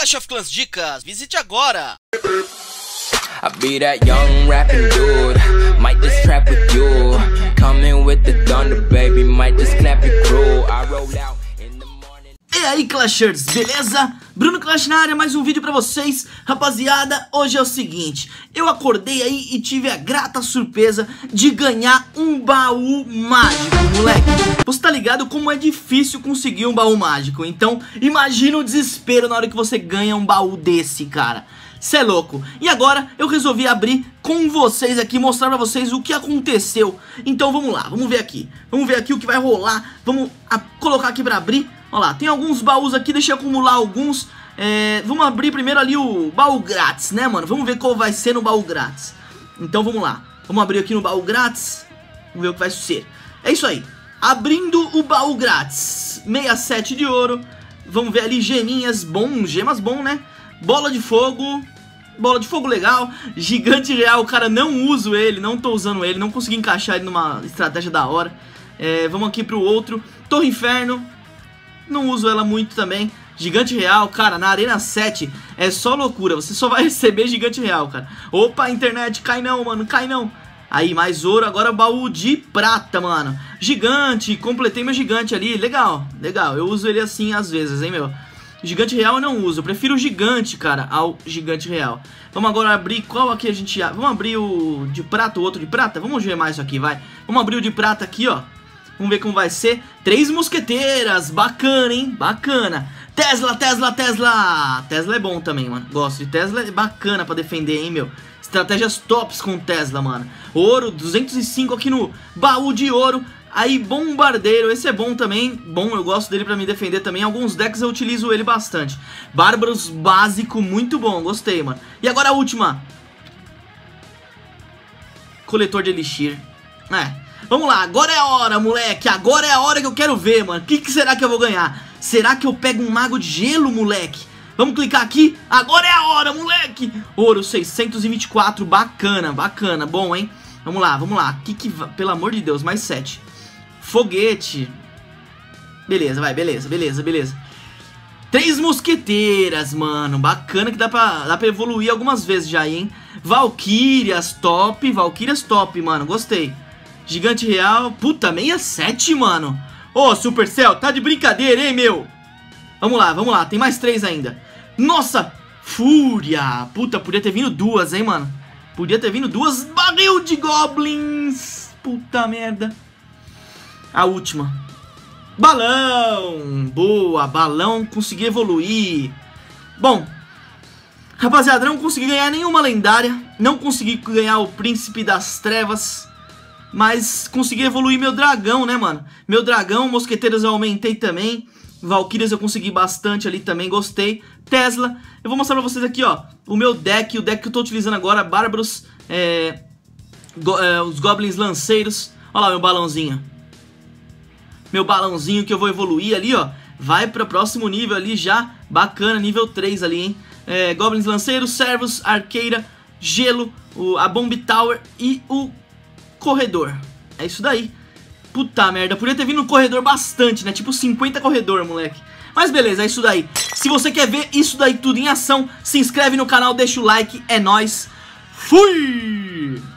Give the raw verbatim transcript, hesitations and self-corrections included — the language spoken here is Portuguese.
Clash of Clans Dicas, visite agora! I be that young rapping dude, might just trap with you. Coming with the thunder, baby, might just clap your crew. I roll out in the morning. E aí, Clashers, beleza? Bruno Clash na área, mais um vídeo pra vocês. Rapaziada, hoje é o seguinte, eu acordei aí e tive a grata surpresa de ganhar um baú mágico, moleque. Você tá ligado como é difícil conseguir um baú mágico, então imagina o desespero na hora que você ganha um baú desse, cara. Cê é louco. E agora eu resolvi abrir com vocês aqui, mostrar pra vocês o que aconteceu. Então vamos lá, vamos ver aqui. Vamos ver aqui o que vai rolar. Vamos a, colocar aqui pra abrir. Olha lá, tem alguns baús aqui, deixa eu acumular alguns. é, Vamos abrir primeiro ali o baú grátis, né, mano? Vamos ver qual vai ser no baú grátis. Então vamos lá, vamos abrir aqui no baú grátis. Vamos ver o que vai ser. É isso aí, abrindo o baú grátis. sessenta e sete de ouro. Vamos ver ali geminhas, bom, gemas bom, né? Bola de fogo. Bola de fogo legal. Gigante real, cara, não uso ele. Não tô usando ele, não consegui encaixar ele numa estratégia da hora. é, Vamos aqui pro outro. Torre Inferno, não uso ela muito também. Gigante real, cara, na Arena sete é só loucura. Você só vai receber gigante real, cara. Opa, internet, cai não, mano, cai não. Aí, mais ouro, agora baú de prata, mano. Gigante, completei meu gigante ali. Legal, legal, eu uso ele assim às vezes, hein, meu. Gigante real eu não uso, eu prefiro o gigante, cara, ao gigante real. Vamos agora abrir, qual aqui a gente... Vamos abrir o de prata, o outro de prata? Vamos ver mais isso aqui, vai. Vamos abrir o de prata aqui, ó. Vamos ver como vai ser. Três mosqueteiras, bacana, hein, bacana. Tesla, Tesla, Tesla. Tesla é bom também, mano, gosto de Tesla, é bacana pra defender, hein, meu. Estratégias tops com Tesla, mano. Ouro, duzentos e cinco aqui no baú de ouro. Aí, bombardeiro, esse é bom também. Bom, eu gosto dele pra me defender também. Alguns decks eu utilizo ele bastante. Bárbaros básico, muito bom, gostei, mano. E agora a última. Coletor de elixir. É, vamos lá, agora é a hora, moleque. Agora é a hora que eu quero ver, mano. O que, que será que eu vou ganhar? Será que eu pego um mago de gelo, moleque? Vamos clicar aqui. Agora é a hora, moleque. Ouro seiscentos e vinte e quatro, bacana, bacana, bom, hein? Vamos lá, vamos lá. Que que... Pelo amor de Deus, mais sete. Foguete. Beleza, vai, beleza, beleza, beleza. Três mosqueteiras, mano. Bacana que dá pra, dá pra evoluir algumas vezes já, hein? Valquírias, top. Valquírias, top, mano, gostei. Gigante real. Puta, sessenta e sete, mano. Ô, oh, Supercell, tá de brincadeira, hein, meu? Vamos lá, vamos lá, tem mais três ainda. Nossa, Fúria. Puta, podia ter vindo duas, hein, mano. Podia ter vindo duas. Barril de Goblins. Puta merda. A última. Balão. Boa, balão. Consegui evoluir. Bom, rapaziada, não consegui ganhar nenhuma lendária. Não consegui ganhar o Príncipe das Trevas, mas consegui evoluir meu dragão, né, mano? Meu dragão, mosqueteiros eu aumentei também. Valkyrias eu consegui bastante ali também, gostei. Tesla, eu vou mostrar pra vocês aqui, ó, o meu deck, o deck que eu tô utilizando agora. Bárbaros, é, go, é, os Goblins Lanceiros. Olha lá meu balãozinho. Meu balãozinho que eu vou evoluir ali, ó. Vai para o próximo nível ali já. Bacana, nível três ali, hein. é, Goblins Lanceiros, Servos, Arqueira, Gelo, o, a Bomb Tower e o Corredor. É isso daí. Puta merda, podia ter vindo no corredor bastante, né? Tipo cinquenta corredor, moleque. Mas beleza, é isso daí. Se você quer ver isso daí tudo em ação, se inscreve no canal, deixa o like, é nóis. Fui!